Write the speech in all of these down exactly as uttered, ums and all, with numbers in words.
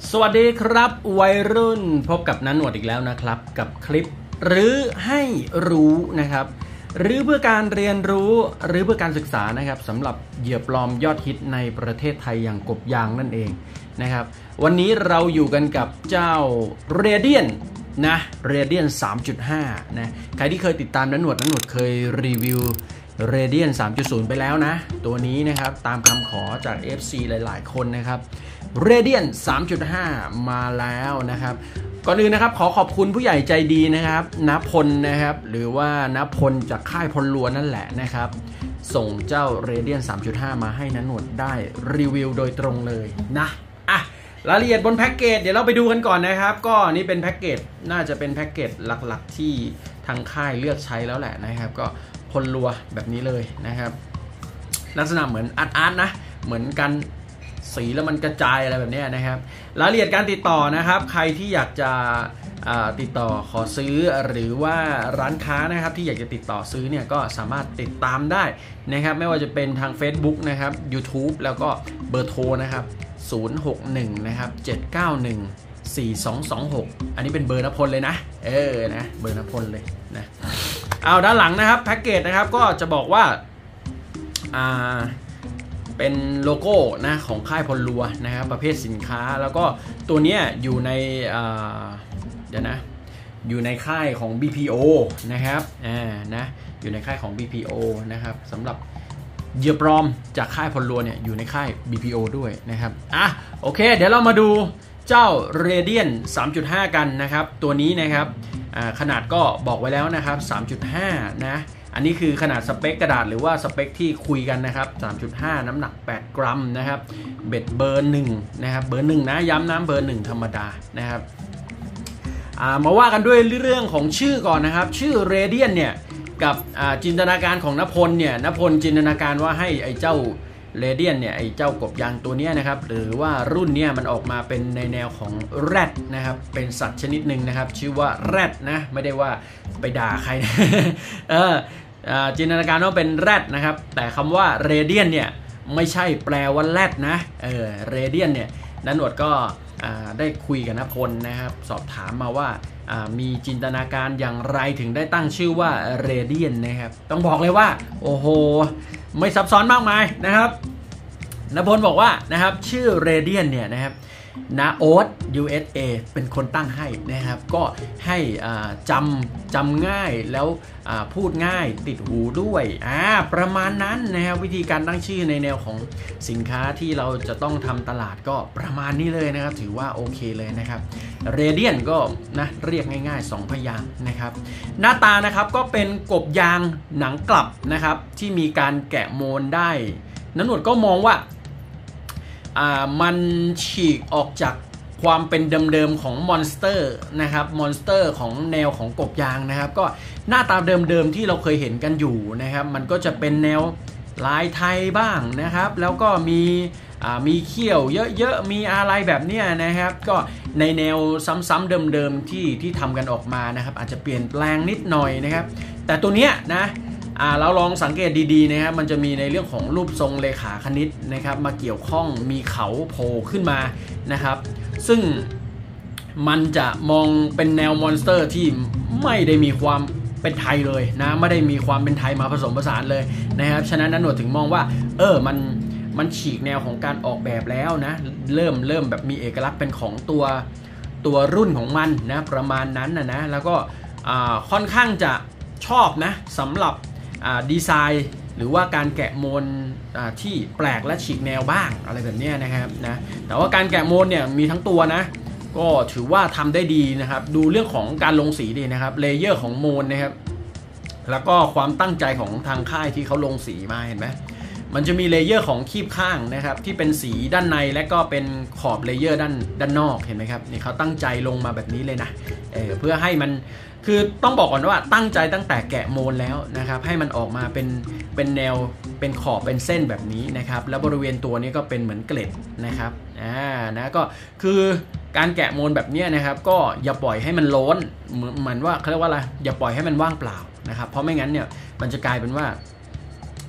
สวัสดีครับวัยรุ่นพบกับน้าหนวดอีกแล้วนะครับกับคลิปหรือให้รู้นะครับหรือเพื่อการเรียนรู้หรือเพื่อการศึกษานะครับสำหรับเหยื่อปลอมยอดฮิตในประเทศไทยอย่างกบยางนั่นเองนะครับวันนี้เราอยู่กันกับเจ้า Radiant นะ Radiant สามจุดห้า นะใครที่เคยติดตามน้าหนวดน้าหนวดเคยรีวิว Radiant สามจุดศูนย์ ไปแล้วนะตัวนี้นะครับตามคำขอจาก เอฟ ซี หลายๆคนนะครับRadiant สามจุดห้า มาแล้วนะครับก่อนอื่นนะครับขอขอบคุณผู้ใหญ่ใจดีนะครับณพลนะครับหรือว่าณพลจากค่ายพลล้วนนั่นแหละนะครับส่งเจ้า Radiant สามจุดห้า มาให้น้าหนวดได้รีวิวโดยตรงเลยนะอ่ะรายละเอียดบนแพ็กเกจเดี๋ยวเราไปดูกันก่อนนะครับก็นี่เป็นแพ็กเกจน่าจะเป็นแพ็กเกจหลักๆที่ทางค่ายเลือกใช้แล้วแหละนะครับก็พลลัวแบบนี้เลยนะครับลักษณะเหมือนอาร์ตๆนะเหมือนกันสีแล้วมันกระจายอะไรแบบนี้นะครับรายละเอียดการติดต่อนะครับใครที่อยากจะติดต่อขอซื้อหรือว่าร้านค้านะครับที่อยากจะติดต่อซื้อเนี่ยก็สามารถติดตามได้นะครับไม่ว่าจะเป็นทาง Facebook นะครับ YouTube แล้วก็เบอร์โทรนะครับศูนย์ หก หนึ่งนะครับเจ็ด เก้า หนึ่ง สี่ สอง สอง หกอันนี้เป็นเบอร์ณพลเลยนะเออนะเบอร์ณพลเลยนะเอาด้านหลังนะครับแพ็กเกจนะครับก็จะบอกว่าอ่าเป็นโลโก้นะของค่ายพลลัวนะครับประเภทสินค้าแล้วก็ตัวเนี้ยอยู่ในเดี๋ยวนะอยู่ในค่ายของ บี พี โอ นะครับอ่านะอยู่ในค่ายของ บี พี โอ นะครับสำหรับเหยื่อปลอมจากค่ายพลลัวเนี่ยอยู่ในค่าย บี พี โอ ด้วยนะครับอ่ะโอเคเดี๋ยวเรามาดูเจ้า Radiant สามจุดห้า กันนะครับตัวนี้นะครับขนาดก็บอกไว้แล้วนะครับ สามจุดห้า นะอันนี้คือขนาดสเปคกระดาษหรือว่าสเปคที่คุยกันนะครับ สามจุดห้า น้ำหนักแปดกรัมนะครับเบ็ดเบอร์หนึ่งนะครับเบอร์หนึ่งนะย้ำน้ำเบอร์หนึ่งธรรมดานะครับมาว่ากันด้วยเรื่องของชื่อก่อนนะครับชื่อ Radiant เนี่ยกับจินตนาการของณพลเนี่ยณพลจินตนาการว่าให้ไอ้เจ้า Radiant เนี่ยไอ้เจ้ากบยางตัวนี้นะครับหรือว่ารุ่นเนี้ยมันออกมาเป็นในแนวของแรดนะครับเป็นสัตว์ชนิดหนึ่งนะครับชื่อว่าแรดนะไม่ได้ว่าไปด่าใครนะ เออจินตนาการว่าเป็นแรดนะครับแต่คำว่า Radiant เนี่ยไม่ใช่แปลว่าแรดนะเออ Radiant เนี่ยนันหนวดก็ได้คุยกับณพลนะครับสอบถามมาว่ามีจินตนาการอย่างไรถึงได้ตั้งชื่อว่า Radiant นะครับต้องบอกเลยว่าโอ้โหไม่ซับซ้อนมากมายนะครับณพลบอกว่านะครับชื่อ Radiant เนี่ยนะครับนาโอ๊ต ยู เอส เอ เป็นคนตั้งให้นะครับก็ให้จำจำง่ายแล้วพูดง่ายติดหูด้วยอ่าประมาณนั้นนะครับวิธีการตั้งชื่อในแนวของสินค้าที่เราจะต้องทำตลาดก็ประมาณนี้เลยนะครับถือว่าโอเคเลยนะครับ Radiant ก็นะเรียกง่ายๆสองพยางค์นะครับหน้าตานะครับก็เป็นกบยางหนังกลับนะครับที่มีการแกะโมนได้น้าหนวดก็มองว่าอ่ามันฉีกออกจากความเป็นเดิมๆของมอนสเตอร์นะครับมอนสเตอร์ของแนวของกบยางนะครับก็หน้าตาเดิมๆที่เราเคยเห็นกันอยู่นะครับมันก็จะเป็นแนวลายไทยบ้างนะครับแล้วก็มีอ่ามีเขี้ยวเยอะๆมีอะไรแบบเนี้ยนะครับก็ในแนวซ้ำๆเดิมๆที่ที่ทำกันออกมานะครับอาจจะเปลี่ยนแปลงนิดหน่อยนะครับแต่ตัวเนี้ยนะอ่าเราลองสังเกตดีๆนะครับมันจะมีในเรื่องของรูปทรงเลขาคณิตนะครับมาเกี่ยวข้องมีเขาโผล่ขึ้นมานะครับซึ่งมันจะมองเป็นแนวมอนสเตอร์ที่ไม่ได้มีความเป็นไทยเลยนะไม่ได้มีความเป็นไทยมาผสมผสานเลยนะครับฉะนั้นนันหนวดถึงมองว่าเออมันมันฉีกแนวของการออกแบบแล้วนะเริ่มเริ่มแบบมีเอกลักษณ์เป็นของตัวตัวรุ่นของมันนะประมาณนั้นนะนะแล้วก็ค่อนข้างจะชอบนะสำหรับดีไซน์หรือว่าการแกะโมนที่แปลกและฉีกแนวบ้างอะไรแบบนี้นะครับนะแต่ว่าการแกะโมนเนี่ยมีทั้งตัวนะก็ถือว่าทำได้ดีนะครับดูเรื่องของการลงสีดีนะครับเลเยอร์ของโมนนะครับแล้วก็ความตั้งใจของทางค่ายที่เขาลงสีมาเห็นไหมมันจะมีเลเยอร์ของคีบข้างนะครับที่เป็นสีด้านในและก็เป็นขอบเลเยอร์ด้านด้านนอกเห็นไหมครับนี่เขาตั้งใจลงมาแบบนี้เลยนะเออเพื่อให้มันคือต้องบอกก่อนว่าตั้งใจตั้งแต่แกะโมนแล้วนะครับให้มันออกมาเป็นเป็นแนวเป็นขอบเป็นเส้นแบบนี้นะครับแล้วบริเวณตัวนี้ก็เป็นเหมือนเกล็ดนะครับอ่านะก็คือการแกะโมนแบบนี้นะครับก็อย่าปล่อยให้มันล้นเหมือนว่าเขาเรียกว่าอะไรอย่าปล่อยให้มันว่างเปล่านะครับเพราะไม่งั้นเนี่ยมันจะกลายเป็นว่า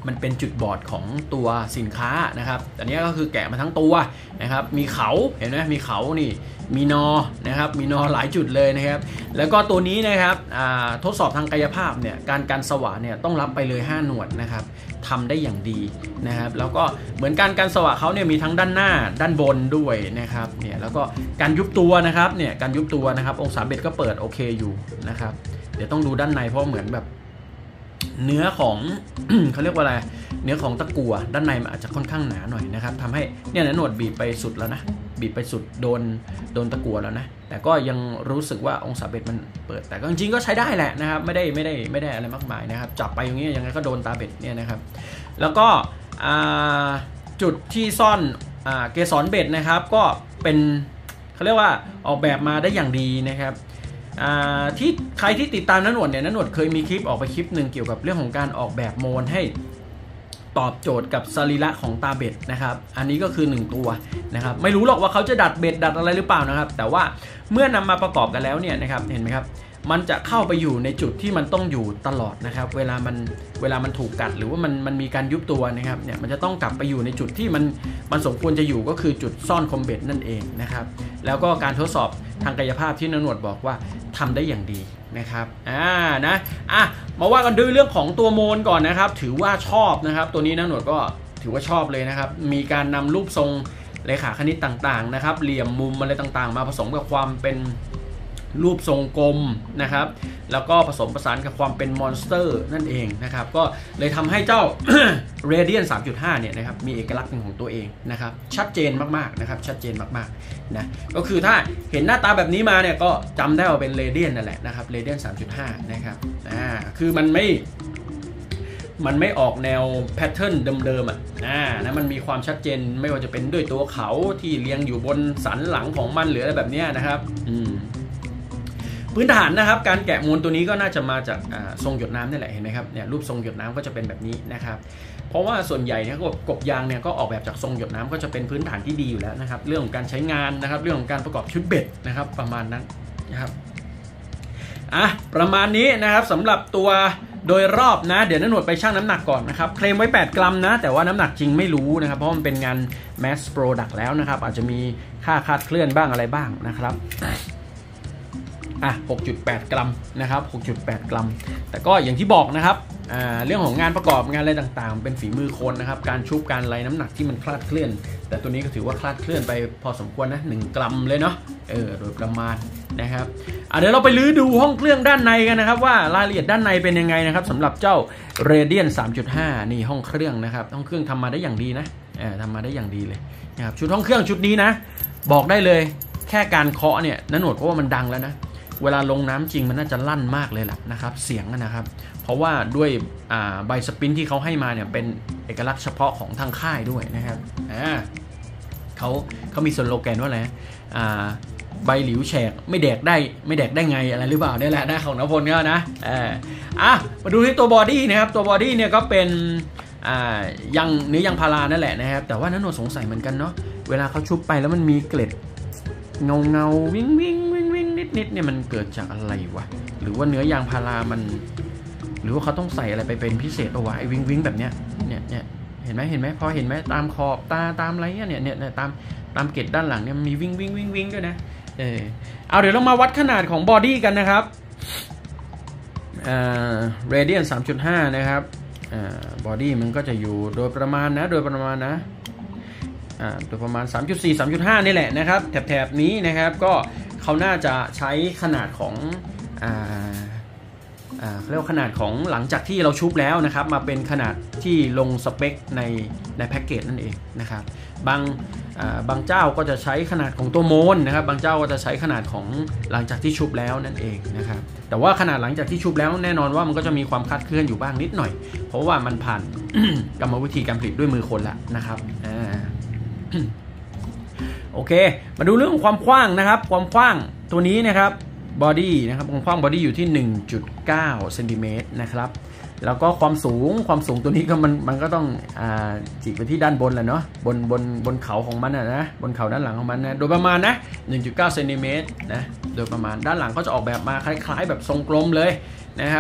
มันเป็นจุดบอดของตัวสินค้านะครับอันนี้ก็คือแกะมาทั้งตัวนะครับมีเขาเห็นไหมมีเขานี่มีนอนะครับมีนอหลายจุดเลยนะครับแล้วก็ตัวนี้นะครับทดสอบทางกายภาพเนี่ยการกันสว่านเนี่ยต้องรับไปเลยห้าหนวดนะครับทำได้อย่างดีนะครับแล้วก็เหมือนการกันสว่านเขาเนี่ยมีทั้งด้านหน้าด้านบนด้วยนะครับเนี่ยแล้วก็การยุบตัวนะครับเนี่ยการยุบตัวนะครับองศาเบ็ดก็เปิดโอเคอยู่นะครับเดี๋ยวต้องดูด้านในเพราะเหมือนแบบเนื้อของ เขาเรียกว่าอะไรเนื้อของตะกั่วด้านในมันอาจจะค่อนข้างหนาหน่อยนะครับทำให้เนี่ยนะหนวดบีบไปสุดแล้วนะบีบไปสุดโดนโดนตะกั่วแล้วนะแต่ก็ยังรู้สึกว่าองศาเบ็ดมันเปิดแต่ก็จริงๆก็ใช้ได้แหละนะครับไม่ได้ไม่ได้ไม่ได้อะไรมากมายนะครับจับไปอย่างนี้ยังไงก็โดนตาเบ็ดเนี่ยนะครับแล้วก็จุดที่ซ่อนเกสรเบ็ดนะครับก็เป็นเขาเรียกว่าออกแบบมาได้อย่างดีนะครับที่ใครที่ติดตามน้าหนวดเนี่ยน้าหนวดเคยมีคลิปออกไปคลิปหนึ่งเกี่ยวกับเรื่องของการออกแบบโมนให้ตอบโจทย์กับสรีระของตาเบ็ดนะครับอันนี้ก็คือหนึ่งตัวนะครับไม่รู้หรอกว่าเขาจะดัดเบ็ดดัดอะไรหรือเปล่านะครับแต่ว่าเมื่อนำมาประกอบกันแล้วเนี่ยนะครับเห็นไหมครับมันจะเข้าไปอยู่ในจุดที่มันต้องอยู่ตลอดนะครับเวลามันเวลามันถูกกัดหรือว่ามันมันมีการยุบตัวนะครับเนี่ยมันจะต้องกลับไปอยู่ในจุดที่มันมันสมควรจะอยู่ก็คือจุดซ่อนคมเบ็ดนั่นเองนะครับแล้วก็การทดสอบทางกายภาพที่น้าหนวดบอกว่าทำได้อย่างดีนะครับอ่านะอ่ะมาว่ากันด้วยเรื่องของตัวโมนก่อนนะครับถือว่าชอบนะครับตัวนี้น้าหนวดก็ถือว่าชอบเลยนะครับมีการนำรูปทรงเลขาคณิตต่างๆนะครับเหลี่ยมมุมอะไรต่างๆมาผสมกับความเป็นรูปทรงกลมนะครับแล้วก็ผสมผสานกับความเป็นมอนสเตอร์นั่นเองนะครับก็เลยทำให้เจ้า Radiant สามจุดห้า เนี่ยนะครับมีเอกลักษณ์เป็นของตัวเองนะครับชัดเจนมากๆนะครับชัดเจนมากๆนะก็คือถ้าเห็นหน้าตาแบบนี้มาเนี่ยก็จำได้ว่าเป็น Radiant นั่นแหละนะครับ Radiant สามจุดห้า นะครับอ่าคือมันไม่มันไม่ออกแนวแพทเทิร์นเดิมๆอ่ะอ่านะมันมีความชัดเจนไม่ว่าจะเป็นด้วยตัวเขาที่เรียงอยู่บนสันหลังของมันหรืออะไรแบบนี้นะครับอืมพื้นฐานนะครับการแกะมูลตัวนี้ก็น่าจะมาจากทรงหยดน้ำนี่แหละเห็นไหมครับเนี่ยรูปทรงหยดน้ำก็จะเป็นแบบนี้นะครับเพราะว่าส่วนใหญ่เนี่ยกบยางเนี่ยก็ออกแบบจากทรงหยดน้ำก็จะเป็นพื้นฐานที่ดีอยู่แล้วนะครับเรื่องของการใช้งานนะครับเรื่องของการประกอบชุดเบ็ดนะครับประมาณนั้นนะครับอ่ะประมาณนี้นะครับสำหรับตัวโดยรอบนะเดี๋ยวน้าหนวดไปชั่งน้ำหนักก่อนนะครับเคลมไว้แปดกรัมนะแต่ว่าน้ำหนักจริงไม่รู้นะครับเพราะมันเป็นงาน mass product แล้วนะครับอาจจะมีค่าคลาดเคลื่อนบ้างอะไรบ้างนะครับอ่ะ หกจุดแปด กรัมนะครับ หกจุดแปด กรัมแต่ก็อย่างที่บอกนะครับอ่าเรื่องของงานประกอบงานอะไรต่างๆเป็นฝีมือคนนะครับการชุบการไล่น้ำหนักที่มันคลาดเคลื่อนแต่ตัวนี้ก็ถือว่าคลาดเคลื่อนไปพอสมควรนะหนึ่งกรัมเลยเนาะเออโดยประมาณนะครับอ่ะเดี๋ยวเราไปลื้อดูห้องเครื่องด้านในกันนะครับว่ารายละเอียดด้านในเป็นยังไงนะครับสำหรับเจ้า Radiant สามจุดห้า นี่ห้องเครื่องนะครับห้องเครื่องทำมาได้อย่างดีนะเออทำมาได้อย่างดีเลยนะครับชุดห้องเครื่องชุดนี้นะบอกได้เลยแค่การเคาะเนี่ยน้าหนวดเพราะว่ามันดังแล้วนะเวลาลงน้ำจริงมันน่าจะลั่นมากเลยแหละนะครับเสียงนะครับเพราะว่าด้วยใบสปินที่เขาให้มาเนี่ยเป็นเอกลักษณ์เฉพาะของทางค่ายด้วยนะครับอ่าเขาเขามีสโลแกนว่าอะไรอ่าใบหลิวแฉกไม่แดกได้ไม่แดกได้ไงอะไรหรือเปล่าเนี่ยแหละนะของนพลเขานะเอออ่ะมาดูที่ตัวบอดี้นะครับตัวบอดี้เนี่ยก็เป็นอ่ายังเนื้อยางพารานั่นแหละนะครับแต่ว่าน้าหนวดสงสัยเหมือนกันเนาะเวลาเขาชุบไปแล้วมันมีเกล็ดเงาเงาวิ่งวิ่งวิ่งวิ่งนิดนิดเนี่ยมันเกิดจากอะไรวะหรือว่าเนื้อยางพารามันหรือว่าเขาต้องใส่อะไรไปเป็นพิเศษเอาไว้ไอ้วิ่งวิ่งแบบเนี้ยเนี่ยเนี่ยเห็นไหมเห็นไหมพอเห็นไหมตามขอบตาตามอะไรเนี่ยเนี่ยเนี่ยตามตามเกล็ดด้านหลังเนี่ยมีวิ่งวิ่งวิ่งวิ่งด้วยนะเออเอาเดี๋ยวเรามาวัดขนาดของบอดี้กันนะครับอ่า Radiant สามจุดห้า นะครับอ่าบอดี้มันก็จะอยู่โดยประมาณนะโดยประมาณนะอ่าตัวประมาณ สามจุดสี่ สามจุดห้า นี่แหละนะครับแถบๆนี้นะครับก็เขาน่าจะใช้ขนาดของอ่าอ่าเรียกว่าขนาดของหลังจากที่เราชุบแล้วนะครับมาเป็นขนาดที่ลงสเปคในในแพ็กเกจนั่นเองนะครับบางอ่าบางเจ้าก็จะใช้ขนาดของตัวโมนนะครับบางเจ้าก็จะใช้ขนาดของหลังจากที่ชุบแล้วนั่นเองนะครับแต่ว่าขนาดหลังจากที่ชุบแล้วแน่นอนว่ามันก็จะมีความคลาดเคลื่อนอยู่บ้างนิดหน่อยเพราะว่ามันผ่าน กรรมวิธีการผลิตด้วยมือคนละนะครับอ่าโอเคมาดูเรื่องของความกว้างนะครับความกว้างตัวนี้นะครับบอดี้นะครับความกว้างบอดี้อยู่ที่ หนึ่งจุดเก้า เซนติเมตรนะครับแล้วก็ความสูงความสูงตัวนี้ก็มันมันก็ต้องอ่าจิกไปที่ด้านบนแหละเนาะบนบนบนเขาของมันนะนะบนเขาด้านหลังของมันนะโดยประมาณนะ หนึ่งจุดเก้า เซนติเมตรนะโดยประมาณด้านหลังก็จะออกแบบมาคล้ายๆแบบทรงกลมเลยนะครับ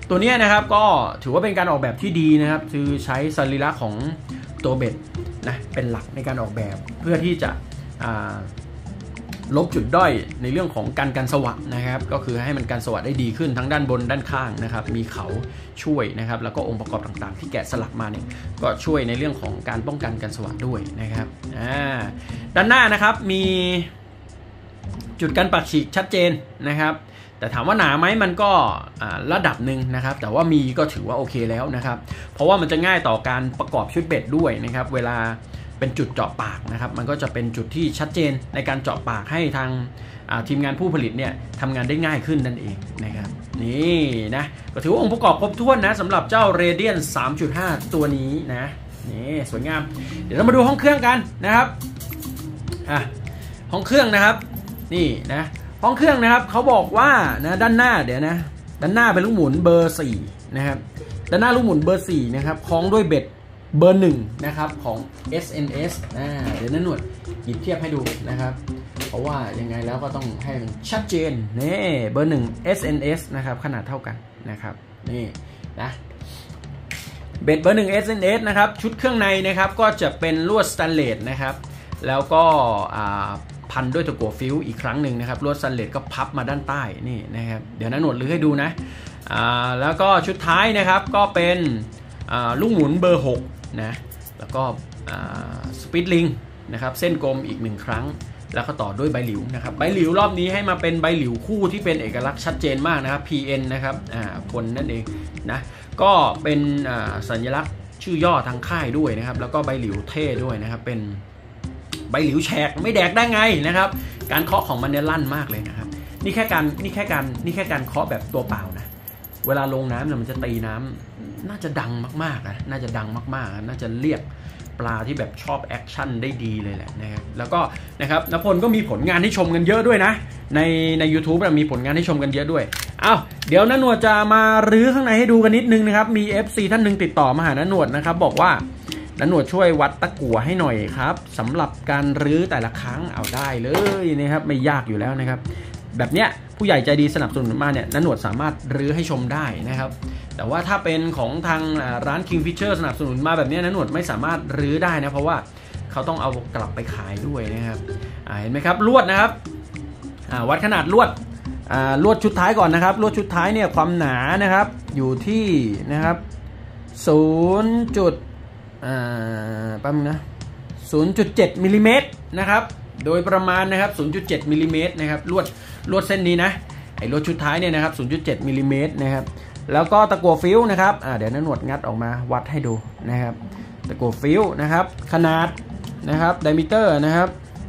ตัวนี้นะครับก็ถือว่าเป็นการออกแบบที่ดีนะครับคือใช้สรีระของตัวเบ็ดนะเป็นหลักในการออกแบบเพื่อที่จะลบจุดด้อยในเรื่องของการกันสวะนะครับก็คือให้มันกันสวะได้ดีขึ้นทั้งด้านบนด้านข้างนะครับมีเขาช่วยนะครับแล้วก็องค์ประกอบต่างๆที่แกะสลักมาเนี่ยก็ช่วยในเรื่องของการป้องกันกันสวะด้วยนะครับด้านหน้านะครับมีจุดกันปักฉีกชัดเจนนะครับแต่ถามว่าหนาไหมมันก็ระดับหนึ่งนะครับแต่ว่ามีก็ถือว่าโอเคแล้วนะครับเพราะว่ามันจะง่ายต่อการประกอบชุดเบ็ดด้วยนะครับเวลาเป็นจุดเจาะปากนะครับมันก็จะเป็นจุดที่ชัดเจนในการเจาะปากให้ทางทีมงานผู้ผลิตเนี่ยทำงานได้ง่ายขึ้นนั่นเองนะครับนี่นะก็ถือว่าองค์ประกอบครบถ้วนนะสำหรับเจ้า Radiant สามจุดห้า ตัวนี้นะนี่สวยงามเดี๋ยวเรามาดูห้องเครื่องกันนะครับอ่ะห้องเครื่องนะครับนี่นะห้องเครื่องนะครับเขาบอกว่านะด้านหน้าเดี๋ยวนะด้านหน้าเป็นลูกหมุนเบอร์สี่นะครับด้านหน้าลูกหมุนเบอร์สี่นะครับคล้องด้วยเบ็ดเบอร์หนึ่งนะครับของ เอส เอ็น เอส อ่าเดี๋ยวนั่นหนวดหยิบเทียบให้ดูนะครับเพราะว่ายังไงแล้วก็ต้องให้มันชัดเจนนี่เบอร์หนึ่ง เอส เอ็น เอส นะครับขนาดเท่ากันนะครับนี่นะเบ็ดเบอร์หนึ่ง เอส เอ็น เอส นะครับชุดเครื่องในนะครับก็จะเป็นลวดสแตนเลสนะครับแล้วก็อ่าพันด้วยตะกั่วฟิวอีกครั้งหนึ่งนะครับลวดสแตนเลสก็พับมาด้านใต้นี่นะครับเดี๋ยวนั่นหนวดลื้อให้ดูนะอ่าแล้วก็ชุดท้ายนะครับก็เป็นอ่าลูกหมุนเบอร์หกนะแล้วก็สปีดลิงนะครับเส้นกลมอีกหนึ่งครั้งแล้วก็ต่อด้วยใบหลิวนะครับใบหลิวรอบนี้ให้มาเป็นใบหลิวคู่ที่เป็นเอกลักษณ์ชัดเจนมากนะครับ พี เอ็น นะครับอ่าพลนั่นเองนะก็เป็นสัญลักษณ์ชื่อย่อทางค่ายด้วยนะครับแล้วก็ใบหลิวเท่ด้วยนะครับเป็นใบหลิวแฉกไม่แดกได้ไงนะครับการเคาะของมันเนี่ยลั่นมากเลยนะครับนี่แค่การนี่แค่การนี่แค่การเคาะแบบตัวเปล่านะเวลาลงน้ำเนี่ยมันจะตีน้ำน่าจะดังมากๆนะน่าจะดังมากๆน่าจะเรียกปลาที่แบบชอบแอคชั่นได้ดีเลยแหละนะครับแล้วก็นะครับณพลก็มีผลงานให้ชมกันเยอะด้วยนะในใน YouTube มีผลงานให้ชมกันเยอะด้วยอ้าวเดี๋ยวน้าหนวดจะมารื้อข้างในให้ดูกันนิดนึงนะครับมี เอฟ ซี ท่านหนึ่งติดต่อมาหาน้าหนวดนะครับบอกว่าน้าหนวดช่วยวัดตะกั่วให้หน่อยครับสำหรับการรื้อแต่ละครั้งเอาได้เลยนะครับไม่ยากอยู่แล้วนะครับแบบเนี้ยผู้ใหญ่ใจดีสนับสนุนมาเนี่ยน้าหนวดสามารถรื้อให้ชมได้นะครับแต่ว่าถ้าเป็นของทางร้าน Kingfisher สนับสนุนมาแบบนี้น้าหนวดไม่สามารถรื้อได้นะเพราะว่าเขาต้องเอากลับไปขายด้วยนะครับเห็นไหมครับลวดนะครับวัดขนาดลวดลวดชุดท้ายก่อนนะครับลวดชุดท้ายเนี่ยความหนานะครับอยู่ที่นะครับศูนย์จุดปั๊มนะ ศูนย์จุดเจ็ด มิลลิเมตรนะครับโดยประมาณนะครับ ศูนย์จุดเจ็ด มิลลิเมตรนะครับลวดลวดเส้นนี้นะไอ้ลวดชุดท้ายเนี่ยนะครับ ศูนย์จุดเจ็ด มิลลิเมตรนะครับแล้วก็ตะกั่วฟิวนะครับเดี๋ยวน้าหนวดงัดออกมาวัดให้ดูนะครับตะกั่วฟิวนะครับขนาดนะครับไดมิเตอร์นะครับ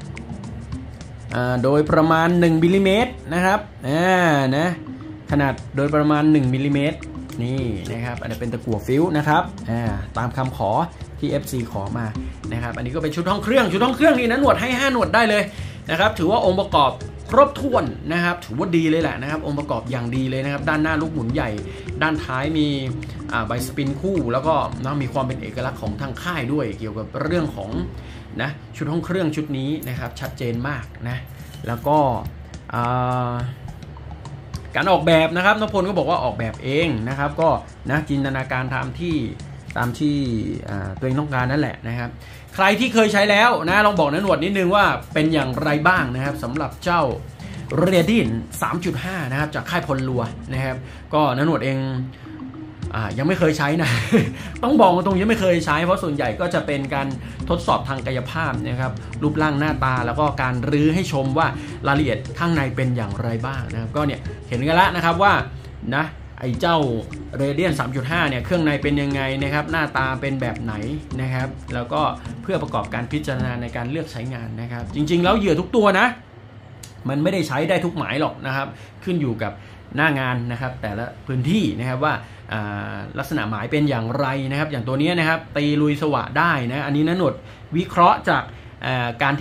โดยประมาณหนึ่งมิลลิเมตรนะครับนะขนาดโดยประมาณหนึ่งมิลลิเมตรนี่นะครับอันนี้เป็นตะกั่วฟิวนะครับตามคำขอที่ เอฟ ซี ขอมานะครับอันนี้ก็เป็นชุดห้องเครื่องชุดห้องเครื่องนี่น้าหนวดให้ห้าหนวดได้เลยนะครับถือว่าองค์ประกอบครบถ้วนนะครับถือว่าดีเลยแหละนะครับองค์ประกอบอย่างดีเลยนะครับด้านหน้าลูกหมุนใหญ่ด้านท้ายมีใบสปินคู่แล้วก็นะมีความเป็นเอกลักษณ์ของทางค่ายด้วยเกี่ยวกับเรื่องของนะชุดห้องเครื่องชุดนี้นะครับชัดเจนมากนะแล้วก็การออกแบบนะครับนพพลก็บอกว่าออกแบบเองนะครับก็นะจินตนาการตามที่ตามที่ตัวเองต้องการนั่นแหละนะครับใครที่เคยใช้แล้วนะลองบอกน้าหนวดนิดนึงว่าเป็นอย่างไรบ้างนะครับสำหรับเจ้า Radiant สามจุดห้า นะครับจากค่ายพลลัวนะครับก็น้าหนวดเองอ่ายังไม่เคยใช้นะ ต้องบอกตรงยังไม่เคยใช้เพราะส่วนใหญ่ก็จะเป็นการทดสอบทางกายภาพนะครับรูปร่างหน้าตาแล้วก็การรื้อให้ชมว่ารายละเอียดข้างในเป็นอย่างไรบ้างนะครับก็เนี่ยเห็นกันแล้วนะครับว่านะไอ้เจ้า Radiant สามจุดห้า เนี่ยเครื่องในเป็นยังไงนะครับหน้าตาเป็นแบบไหนนะครับแล้วก็เพื่อประกอบการพิจารณาในการเลือกใช้งานนะครับจริงๆแล้วเหยื่อทุกตัวนะมันไม่ได้ใช้ได้ทุกหมายหรอกนะครับขึ้นอยู่กับหน้างานนะครับแต่ละพื้นที่นะครับว่าลักษณะหมายเป็นอย่างไรนะครับอย่างตัวนี้นะครับตีลุยสวะได้นะอันนี้น้าหนวดวิเคราะห์จากการที่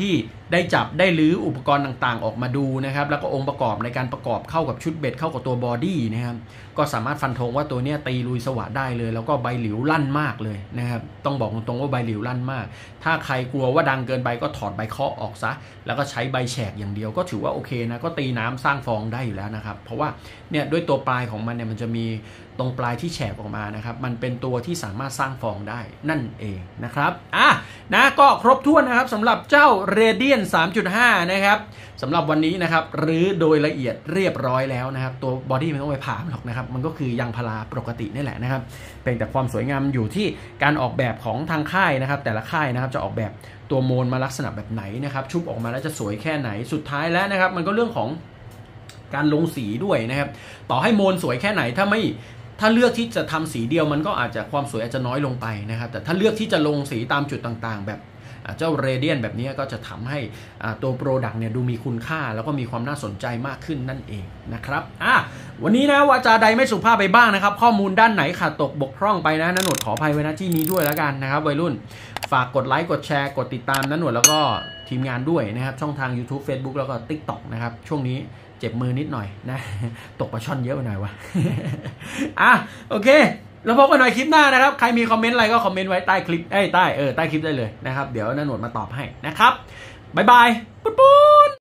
ได้จับได้ลื้ออุปกรณ์ต่างๆออกมาดูนะครับแล้วก็องค์ประกอบในการประกอบเข้ากับชุดเบ็ดเข้ากับตัวบอดี้นะครับก็สามารถฟันธงว่าตัวนี้ตีลุยสวะได้เลยแล้วก็ใบหลิวลั่นมากเลยนะครับต้องบอกตรงๆว่าใบหลิวลั่นมากถ้าใครกลัวว่าดังเกินไปก็ถอดใบเคาะออกซะแล้วก็ใช้ใบแฉกอย่างเดียวก็ถือว่าโอเคนะก็ตีน้ำสร้างฟองได้อยู่แล้วนะครับเพราะว่าเนี่ยด้วยตัวปลายของมันเนี่ยมันจะมีตรงปลายที่แฉกออกมานะครับมันเป็นตัวที่สามารถสร้างฟองได้นั่นเองนะครับอ่ะนะก็ครบถ้วนนะครับสำหรับเจ้า Radiant สามจุดห้า นะครับสำหรับวันนี้นะครับหรือโดยละเอียดเรียบร้อยแล้วนะครับตัวบอดี้ไม่ต้องไปผ่าหรอกนะครับมันก็คือยางพาราปกตินี่แหละนะครับเป็นแต่ความสวยงามอยู่ที่การออกแบบของทางค่ายนะครับแต่ละค่ายนะครับจะออกแบบตัวโมนมาลักษณะแบบไหนนะครับชุบออกมาแล้วจะสวยแค่ไหนสุดท้ายแล้วนะครับมันก็เรื่องของการลงสีด้วยนะครับต่อให้โมนสวยแค่ไหนถ้าไม่ถ้าเลือกที่จะทำสีเดียวมันก็อาจจะความสวยอาจจะน้อยลงไปนะครับแต่ถ้าเลือกที่จะลงสีตามจุดต่างๆแบบเจ้า Radiant แบบนี้ก็จะทำให้ตัวโปรดักต์เนี่ยดูมีคุณค่าแล้วก็มีความน่าสนใจมากขึ้นนั่นเองนะครับอ่ะวันนี้นะวาจาใดไม่สุภาพไปบ้างนะครับข้อมูลด้านไหนขาดตกบกพร่องไปนะนันหนวดขออภัยไว้นะที่นี้ด้วยแล้วกันนะครับวัยรุ่นฝากกดไลค์กดแชร์กดติดตามนันหนวดแล้วก็ทีมงานด้วยนะครับช่องทาง YouTube Facebook แล้วก็ TikTok นะครับช่วงนี้เจ็บมือนิดหน่อยนะตกปลาช่อนเยอะไปหน่อยวะ อ่ะโอเคแล้วพบกันหน่อยคลิปหน้านะครับใครมีคอมเมนต์อะไรก็คอมเมนต์ไว้ใต้คลิปเอ้ยใต้เออใต้คลิปได้เลยนะครับเดี๋ยวนันหนวดมาตอบให้นะครับบ๊ายบายปุ๊บ